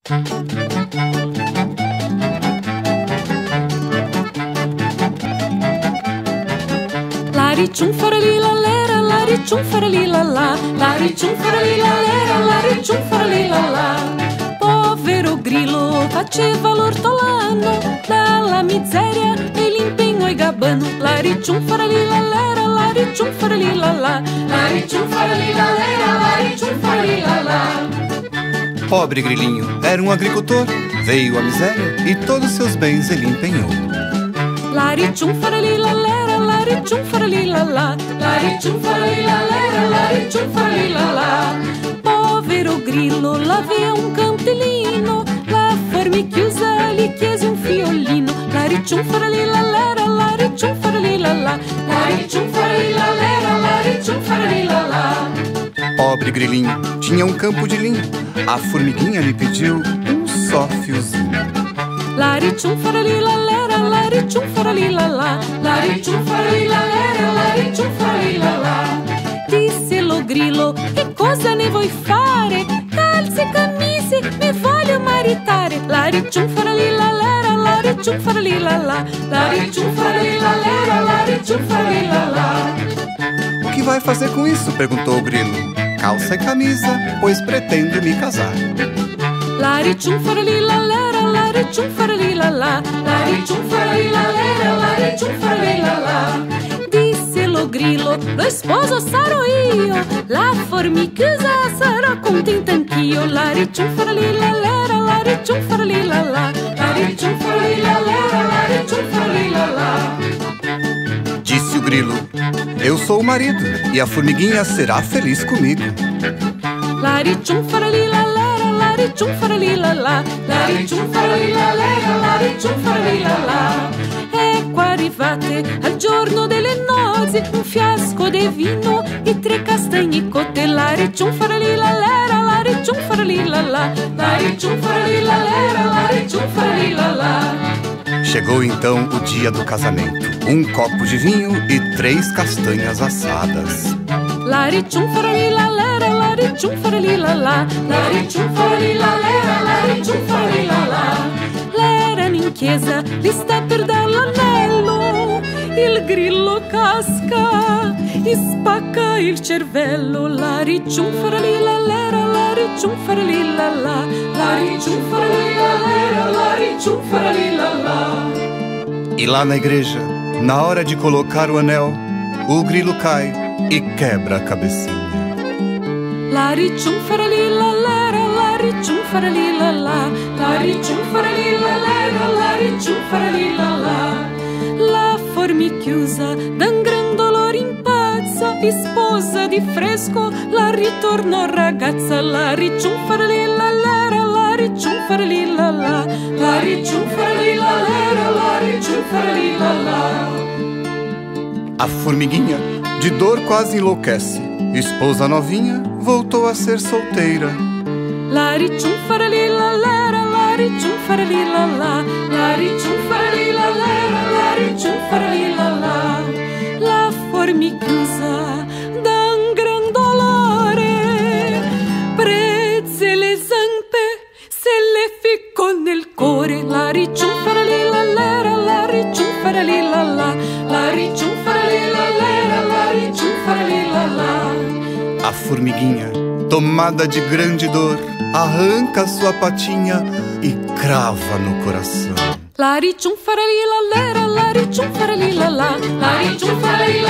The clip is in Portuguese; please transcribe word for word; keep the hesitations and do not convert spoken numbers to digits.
Lari-tchum, farali-la-lera, lari-tchum, farali-la-la, lari-tchum, farali-la-lera, lari-tchum, farali-la-la. Povero grilo faceva l'ortolano, dalla miseria ele empenhou e gabano. Lari-tchum, farali-la-lera, lari-tchum, farali-la-la, lari-tchum, farali-la-lera, lari-tchum, farali-la-la. Pobre grilinho era um agricultor, veio a miséria e todos seus bens ele empenhou. Lari-tchum, farali-la-lera, lari-tchum, farali-la-la, lari-tchum, farali-la-lera, lari-tchum, farali-la-la. Povero grilo lá vê um cantilino, la formichiusa lhe chiese um fiolino. Lari-tchum, farali-la-lera, lari-tchum, farali-la-la, lari-tchum, farali-la-lera, lari-tchum, farali-la-la. Pobre grilinho tinha um campo de linho, a formiguinha lhe pediu um só fiozinho. Lari-tchum, farali-la-lera, lari-tchum, farali-la-la, lari-tchum, farali-la-lera, lari-tchum, farali-la-la. Disse-lo grilo, che cosa ne vuoi fare? Calze e camicie mi voglio maritare. Lari-tchum, farali-la-lera, lari-tchum, farali-la-la, lari-tchum, farali-la-lera, lari-tchum, farali-la-la. O que vai fazer com isso? Perguntou o grilo. Calça e camisa, pois pretendo me casar. Lari-tchum, farali-la-lera, lari-tchum, farali-la-la, lari-tchum, farali-la-lera, lari-tchum, farali-la-la. Disse-lo grilo, lo sposo sarò io, la formichiusa sarà contenta anch'io. Lari-tchum, farali-la-lera, lari-tchum, farali-la-la, lari-tchum, farali-la-lera, lari-tchum, farali-la-la. Disse o grilo, eu sou o marido e a formiguinha será feliz comigo. Lari-tchum, farali-la-lera, lari-tchum, farali-la-la, lari-tchum, farali-la-lera, lari-tchum, farali-la-la. Ecco arrivate al giorno delle nozze, un fiasco di vino e tre castagne cotte. Lari-tchum, farali-la-lera, lari-tchum, farali-la-la, lari-tchum, farali-la-lera, lari-tchum, farali-la-la. Chegou então o dia do casamento, um copo de vinho e três castanhas assadas. Lari-tchum, farali-la-lera, lari-tchum, farali-la-la, lari-tchum, farali-la-lera, lari-tchum, farali-la-la. L'erano in chiesa, li sta per dar l'anello, il grillo casca e spacca il cervello. Lari-tchum, farali-la-lera, lari-tchum, farali-la-la, lari-tchum, farali-la-lera, lari-tchum, farali-la-la. E lá na igreja, na hora de colocar o anel, o grilo cai e quebra a cabecinha. Lari-tchum, farali-la-lera, lari-tchum, farali-la-la, lari-tchum, farali-la-lera, lari-tchum, farali-la-la. La formichiusa d'un gran dolore impazza, sposa di fresco, la ritornò ragazza. Lari-tchum, farali-la-lera, lari-tchum, farali-la-la, lari-tchum, farali-la-lera, lari-tchum, farali-la-la. A formiguinha de dor quase enlouquece. Esposa novinha voltou a ser solteira. Lari-tchum, farali-la-lera, lari-tchum, farali-la-la, lari-tchum, farali-la-lera, lari-tchum, farali-la-la. La formichiusa d'un gran dolore prese le zampe, se le ficcò nel cuore. Lari-tchum, farali-la-lera, lari-tchum, farali-la-la, lari-tchum, farali-la-lera, lari-tchum, farali-la-la. A formiguinha, tomada de grande dor, arranca sua patinha e crava no coração. Lari-tchum, farali-la-lera, lari-tchum, farali-la-la, lari-tchum, farali-la-lera.